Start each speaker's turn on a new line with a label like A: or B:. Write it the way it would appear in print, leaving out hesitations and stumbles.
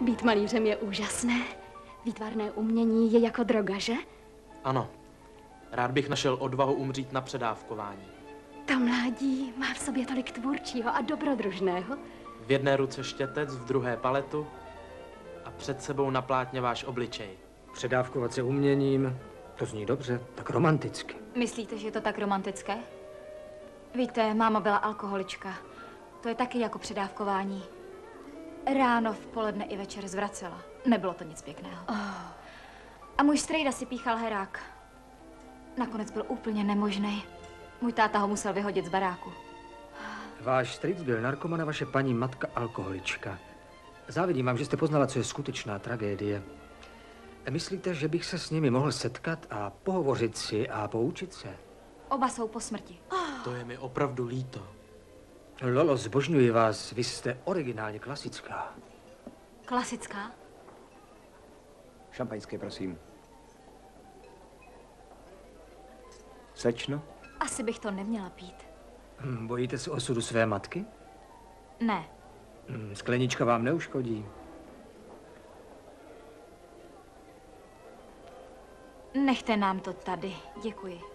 A: Být malířem je úžasné. Výtvarné umění je jako droga, že?
B: Ano. Rád bych našel odvahu umřít na předávkování.
A: To mládí má v sobě tolik tvůrčího a dobrodružného.
B: V jedné ruce štětec, v druhé paletu a před sebou na plátně váš obličej.
C: Předávkovat se uměním, to zní dobře, tak romanticky.
D: Myslíte, že je to tak romantické? Víte, máma byla alkoholička. To je taky jako předávkování. Ráno, v poledne i večer zvracela. Nebylo to nic pěkného. A můj strejda si píchal herák. Nakonec byl úplně nemožný. Můj táta ho musel vyhodit z baráku.
C: Váš strýc byl narkoman a vaše paní matka alkoholička. Závidím vám, že jste poznala, co je skutečná tragédie. Myslíte, že bych se s nimi mohl setkat a pohovořit si a poučit se?
D: Oba jsou po smrti.
B: To je mi opravdu líto.
C: Lolo, zbožňuji vás, vy jste originálně klasická.
D: Klasická?
E: Šampaňské, prosím. Slečno?
D: Asi bych to neměla pít.
C: Bojíte se osudu své matky?
D: Ne.
C: Sklenička vám neuškodí.
D: Nechte nám to tady. Děkuji.